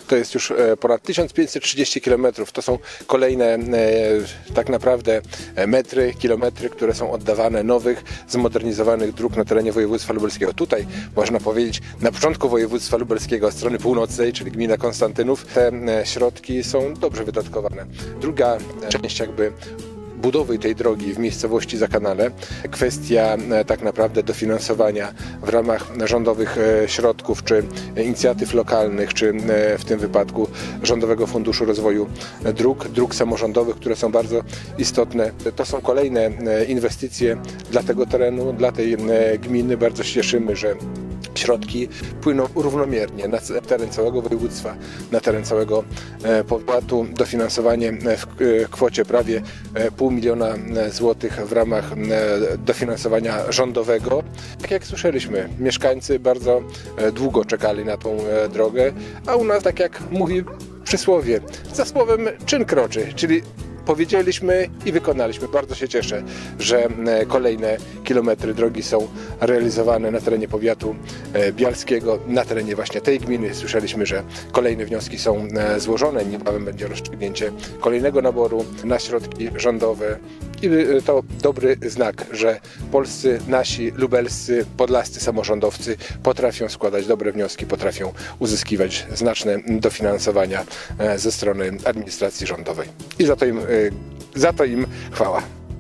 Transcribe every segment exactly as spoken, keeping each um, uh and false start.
To jest już ponad tysiąc pięćset trzydzieści kilometrów. To są kolejne tak naprawdę metry, kilometry, które są oddawane nowych, zmodernizowanych dróg na terenie województwa lubelskiego. Tutaj można powiedzieć na początku województwa lubelskiego, strony północnej, czyli gmina Konstantynów, te środki są dobrze wydatkowane. Druga część jakby budowy tej drogi w miejscowości Zakanale, kwestia tak naprawdę dofinansowania w ramach rządowych środków, czy inicjatyw lokalnych, czy w tym wypadku Rządowego Funduszu Rozwoju Dróg, dróg samorządowych, które są bardzo istotne. To są kolejne inwestycje dla tego terenu, dla tej gminy. Bardzo się cieszymy, że środki płyną równomiernie na teren całego województwa, na teren całego powiatu. Dofinansowanie w kwocie prawie pół miliona złotych w ramach dofinansowania rządowego. Tak jak słyszeliśmy, mieszkańcy bardzo długo czekali na tą drogę, a u nas, tak jak mówi przysłowie, za słowem czyn kroczy, czyli powiedzieliśmy i wykonaliśmy. Bardzo się cieszę, że kolejne kilometry drogi są realizowane na terenie powiatu bialskiego, na terenie właśnie tej gminy. Słyszeliśmy, że kolejne wnioski są złożone. Niebawem będzie rozstrzygnięcie kolejnego naboru na środki rządowe. I to dobry znak, że polscy, nasi, lubelscy, podlascy samorządowcy potrafią składać dobre wnioski, potrafią uzyskiwać znaczne dofinansowania ze strony administracji rządowej. I za to im, za to im chwała.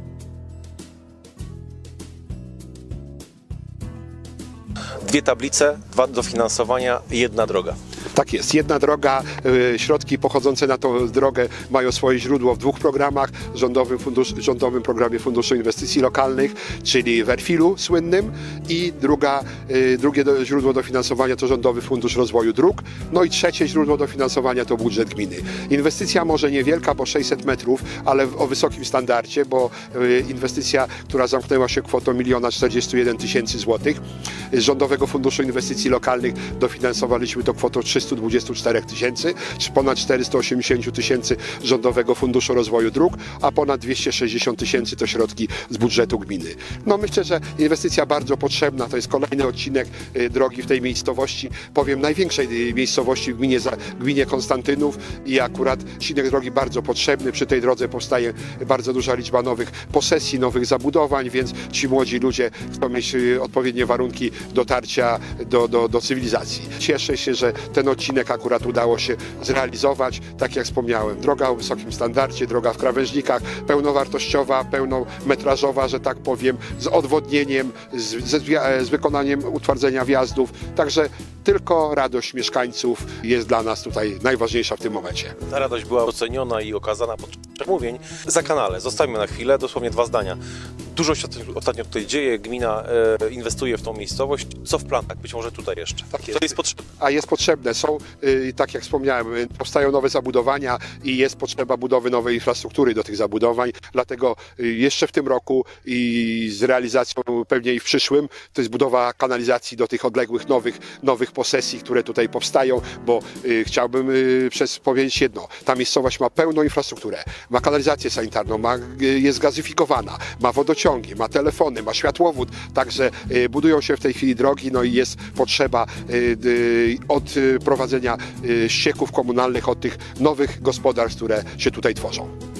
Dwie tablice, dwa dofinansowania, jedna droga. Tak jest. Jedna droga, środki pochodzące na tą drogę mają swoje źródło w dwóch programach. Rządowym, fundusz, rządowym programie Funduszu Inwestycji Lokalnych, czyli w Erfilu słynnym, i druga, drugie źródło dofinansowania to Rządowy Fundusz Rozwoju Dróg. No i trzecie źródło dofinansowania to budżet gminy. Inwestycja może niewielka, bo sześćset metrów, ale o wysokim standardzie, bo inwestycja, która zamknęła się kwotą miliona czterdziestu jeden tysięcy złotych. Z Rządowego Funduszu Inwestycji Lokalnych dofinansowaliśmy to kwotą trzystu dwudziestu czterech tysięcy, czy ponad czterysta osiemdziesiąt tysięcy Rządowego Funduszu Rozwoju Dróg, a ponad dwieście sześćdziesiąt tysięcy to środki z budżetu gminy. No myślę, że inwestycja bardzo potrzebna, to jest kolejny odcinek drogi w tej miejscowości, powiem największej miejscowości w gminie, gminie Konstantynów, i akurat odcinek drogi bardzo potrzebny. Przy tej drodze powstaje bardzo duża liczba nowych posesji, nowych zabudowań, więc ci młodzi ludzie chcą mieć odpowiednie warunki dotarcia do, do, do cywilizacji. Cieszę się, że ten odcinek akurat udało się zrealizować. Tak jak wspomniałem, droga o wysokim standardzie, droga w krawężnikach, pełnowartościowa, pełnometrażowa, że tak powiem, z odwodnieniem, z, z, z wykonaniem utwardzenia wjazdów. Także tylko radość mieszkańców jest dla nas tutaj najważniejsza w tym momencie. Ta radość była doceniona i okazana podczas przemówień. Zakanale, zostawimy na chwilę, dosłownie dwa zdania. Dużo się ostatnio tutaj dzieje, gmina e, inwestuje w tą miejscowość. Co w planach? Być może tutaj jeszcze. Tak jest. To jest potrzebne. A jest potrzebne. Są, y, tak jak wspomniałem, y, powstają nowe zabudowania i jest potrzeba budowy nowej infrastruktury do tych zabudowań. Dlatego y, jeszcze w tym roku i z realizacją pewnie i w przyszłym, to jest budowa kanalizacji do tych odległych nowych, nowych posesji, które tutaj powstają, bo y, chciałbym y, przez powiedzieć jedno. Ta miejscowość ma pełną infrastrukturę. Ma kanalizację sanitarną, ma, y, jest gazyfikowana, ma wodociągi, ma telefony, ma światłowód. Także y, budują się w tej chwili drogi, no i jest potrzeba y, y, od y, prowadzenia y, ścieków komunalnych, od tych nowych gospodarstw, które się tutaj tworzą.